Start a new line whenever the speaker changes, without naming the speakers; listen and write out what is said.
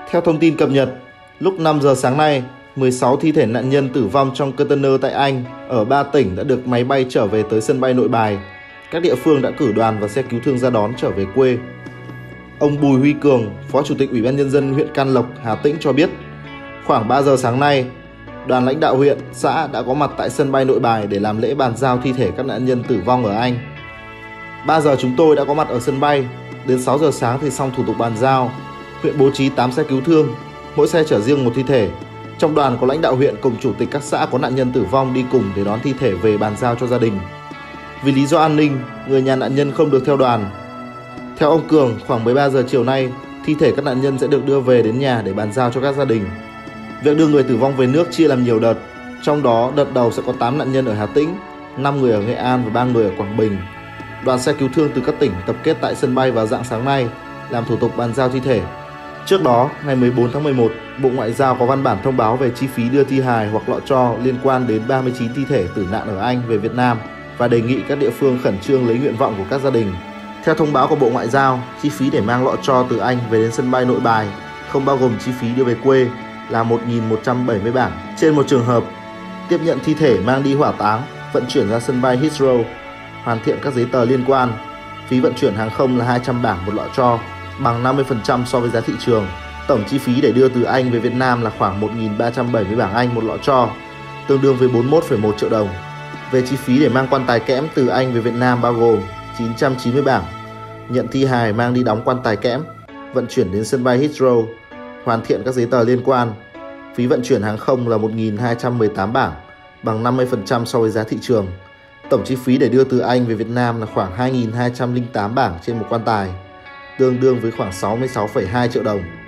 Theo thông tin cập nhật, lúc 5 giờ sáng nay, 16 thi thể nạn nhân tử vong trong container tại Anh ở 3 tỉnh đã được máy bay trở về tới sân bay Nội Bài. Các địa phương đã cử đoàn và xe cứu thương ra đón trở về quê. Ông Bùi Huy Cường, Phó Chủ tịch Ủy ban Nhân dân huyện Can Lộc, Hà Tĩnh cho biết, khoảng 3 giờ sáng nay, đoàn lãnh đạo huyện, xã đã có mặt tại sân bay Nội Bài để làm lễ bàn giao thi thể các nạn nhân tử vong ở Anh. 3 giờ chúng tôi đã có mặt ở sân bay, đến 6 giờ sáng thì xong thủ tục bàn giao. Huyện bố trí 8 xe cứu thương, mỗi xe chở riêng một thi thể. Trong đoàn có lãnh đạo huyện cùng chủ tịch các xã có nạn nhân tử vong đi cùng để đón thi thể về bàn giao cho gia đình. Vì lý do an ninh, người nhà nạn nhân không được theo đoàn. Theo ông Cường, khoảng 13 giờ chiều nay, thi thể các nạn nhân sẽ được đưa về đến nhà để bàn giao cho các gia đình. Việc đưa người tử vong về nước chia làm nhiều đợt, trong đó đợt đầu sẽ có 8 nạn nhân ở Hà Tĩnh, 5 người ở Nghệ An và 3 người ở Quảng Bình. Đoàn xe cứu thương từ các tỉnh tập kết tại sân bay vào rạng sáng nay, làm thủ tục bàn giao thi thể. Trước đó, ngày 14 tháng 11, Bộ Ngoại giao có văn bản thông báo về chi phí đưa thi hài hoặc lọ tro liên quan đến 39 thi thể tử nạn ở Anh về Việt Nam và đề nghị các địa phương khẩn trương lấy nguyện vọng của các gia đình. Theo thông báo của Bộ Ngoại giao, chi phí để mang lọ tro từ Anh về đến sân bay Nội Bài không bao gồm chi phí đưa về quê là 1.170 bảng trên một trường hợp, tiếp nhận thi thể mang đi hỏa táng, vận chuyển ra sân bay Heathrow, hoàn thiện các giấy tờ liên quan. Phí vận chuyển hàng không là 200 bảng một lọ tro, bằng 50% so với giá thị trường. Tổng chi phí để đưa từ Anh về Việt Nam là khoảng 1.370 bảng Anh một lọ tro, tương đương với 41,1 triệu đồng. Về chi phí để mang quan tài kẽm từ Anh về Việt Nam bao gồm 990 bảng, nhận thi hài mang đi đóng quan tài kẽm, vận chuyển đến sân bay Heathrow, hoàn thiện các giấy tờ liên quan. Phí vận chuyển hàng không là 1.218 bảng, bằng 50% so với giá thị trường. Tổng chi phí để đưa từ Anh về Việt Nam là khoảng 2.208 bảng trên một quan tài, tương đương với khoảng 66,2 triệu đồng.